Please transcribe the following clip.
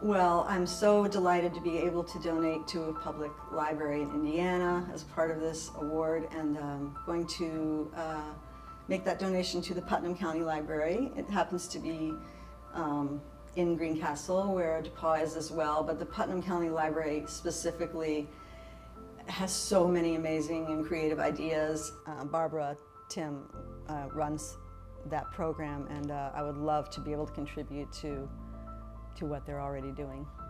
Well, I'm so delighted to be able to donate to a public library in Indiana as part of this award, and going to make that donation to the Putnam County Library. It happens to be in Greencastle, where DePauw is as well, but the Putnam County Library specifically has so many amazing and creative ideas. Barbara Tim runs that program, and I would love to be able to contribute to what they're already doing.